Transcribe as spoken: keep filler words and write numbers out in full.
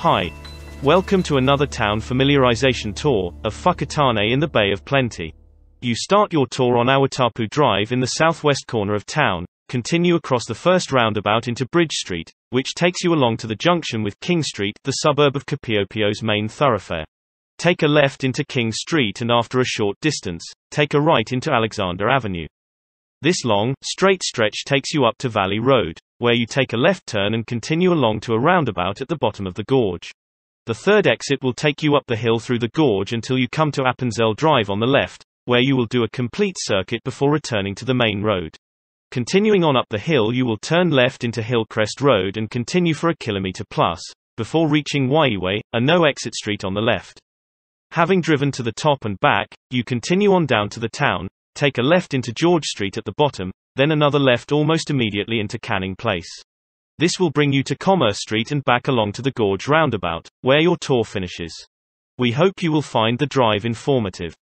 Hi. Welcome to another town familiarization tour of Whakatane in the Bay of Plenty. You start your tour on Awatapu Drive in the southwest corner of town, continue across the first roundabout into Bridge Street, which takes you along to the junction with King Street, the suburb of Kapiopio's main thoroughfare. Take a left into King Street and after a short distance, take a right into Alexander Avenue. This long, straight stretch takes you up to Valley Road, where you take a left turn and continue along to a roundabout at the bottom of the gorge. The third exit will take you up the hill through the gorge until you come to Appenzell Drive on the left, where you will do a complete circuit before returning to the main road. Continuing on up the hill, you will turn left into Hillcrest Road and continue for a kilometer plus, before reaching Waiiwe, a no-exit street on the left. Having driven to the top and back, you continue on down to the town, take a left into George Street at the bottom, then another left almost immediately into Canning Place. This will bring you to Commerce Street and back along to the Gorge roundabout, where your tour finishes. We hope you will find the drive informative.